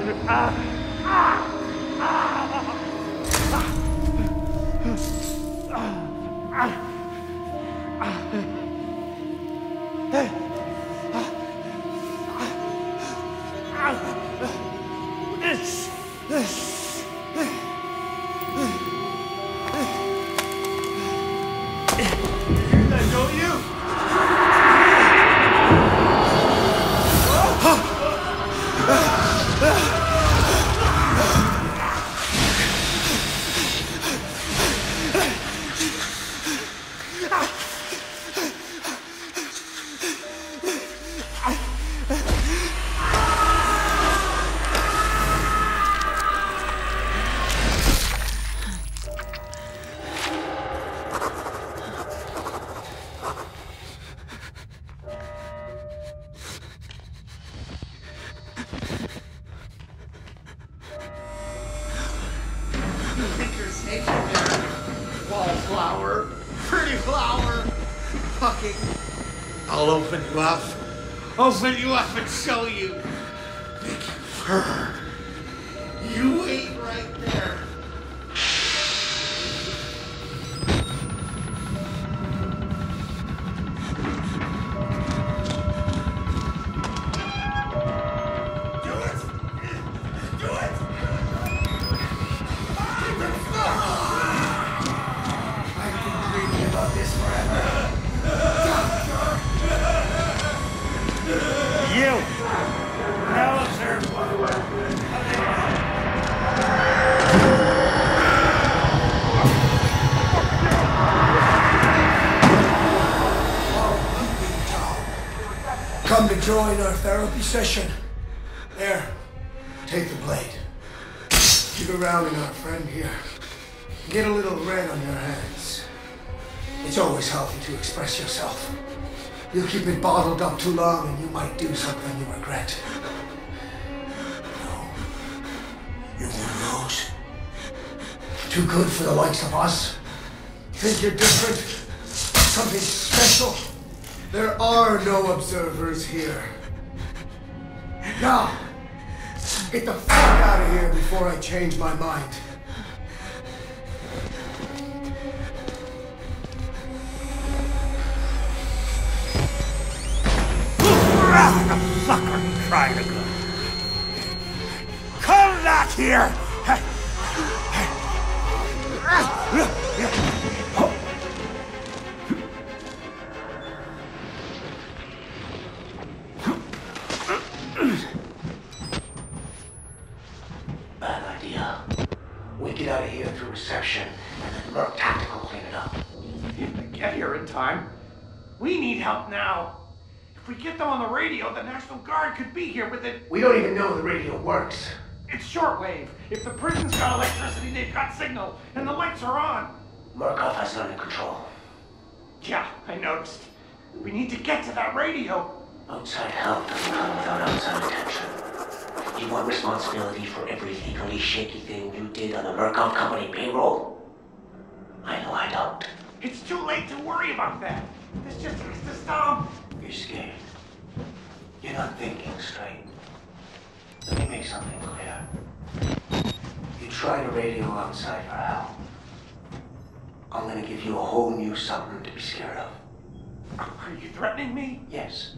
Wallflower, pretty flower, fucking. I'll open you up and show you. Make you purr. You wait right there. Come to join our therapy session. There, take the blade. Keep it rounding our friend here. Get a little red on your hands. It's always healthy to express yourself. You keep it bottled up too long and you might do something you regret. No. You're one of those. Too good for the likes of us. Think you're different? Something special? There are no observers here. Now, get the fuck out of here before I change my mind. The fucker trying to go. Come back here! Bad idea. We get out of here through reception, and then Merc Tactical clean it up. If they get here in time, we need help now. If we get them on the radio, the National Guard could be here within... We don't even know the radio works. It's shortwave. If the prison's got electricity, they've got signal, and the lights are on. Murkoff has it under control. Yeah, I noticed. We need to get to that radio. Outside help doesn't come without outside attention. You want responsibility for every legally shaky thing you did on the Murkoff Company payroll? I know I don't. It's too late to worry about that. This just has to stop. You're scared. You're not thinking straight. Let me make something clear. You tried a radio outside for help. I'm gonna give you a whole new something to be scared of. Are you threatening me? Yes.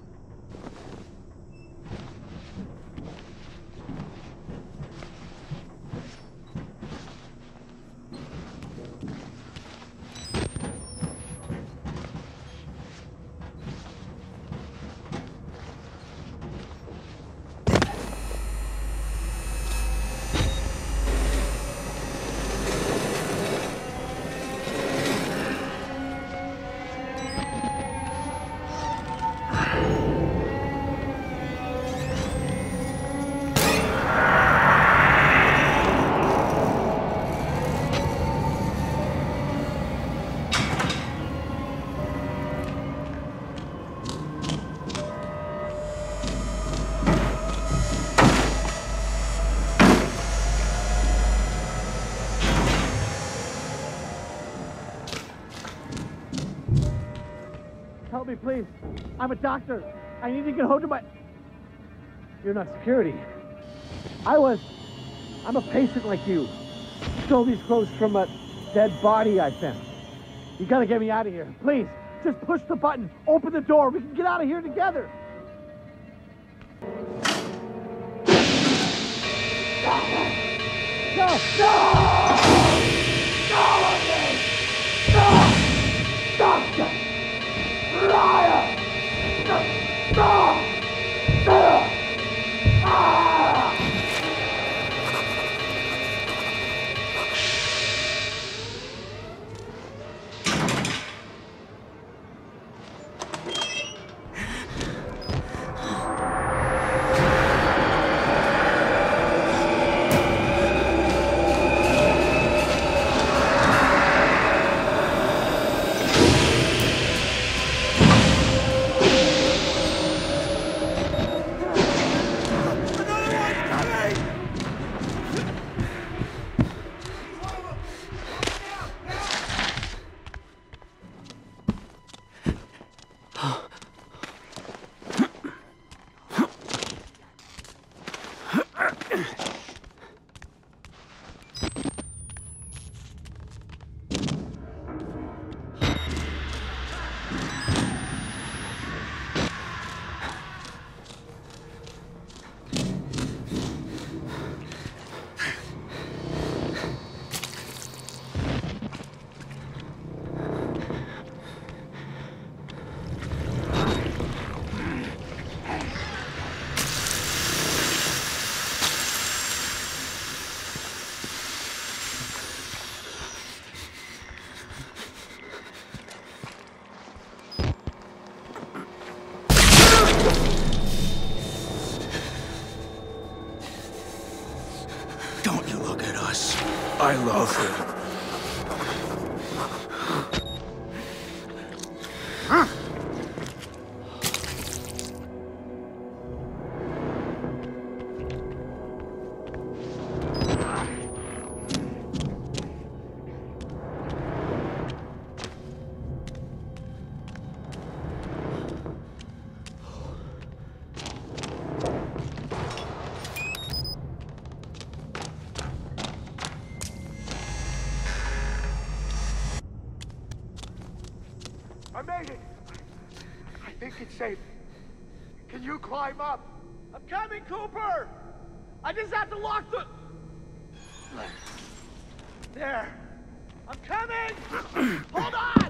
Help me, please. I'm a doctor. I need to get home to my... You're not security. I'm a patient like you. Stole these clothes from a dead body I found. You gotta get me out of here. Please, just push the button. Open the door. We can get out of here together. No! No! Stop! Liar! Stop! I love him. I made it! I think it's safe. Can you climb up? I'm coming, Cooper! I just have to lock the... There. I'm coming! Hold on!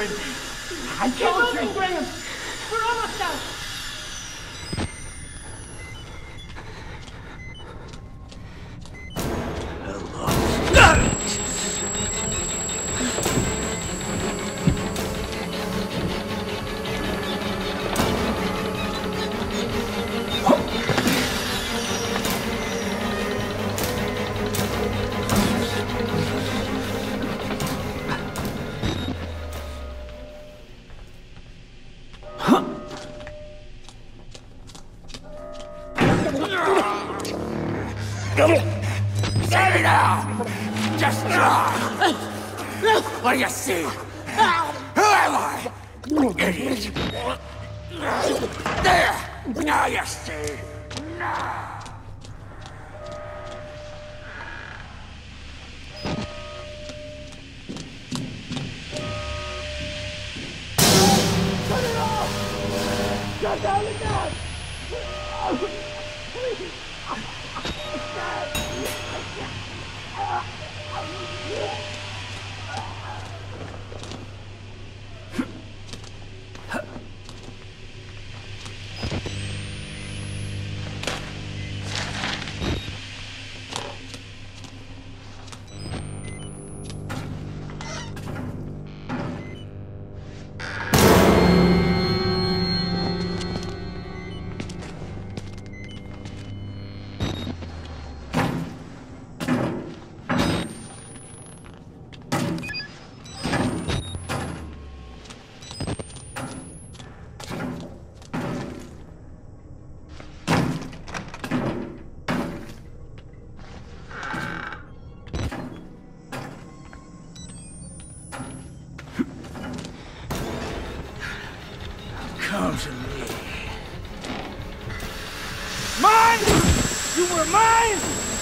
time. I told you. Graham. We're almost out. Say now! Just what do you see? Who am I? Idiot! There! Now you see! Now! Shut it off! Shut down the gas! Please! Come to me. Mine! You were mine!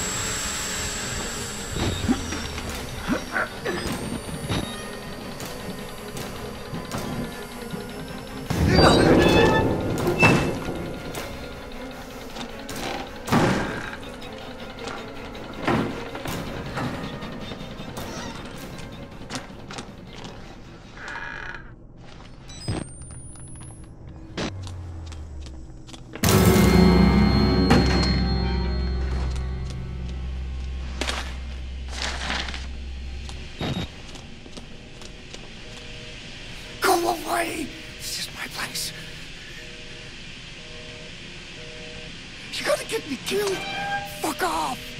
Go away! This is my place. You're gonna get me killed! Fuck off!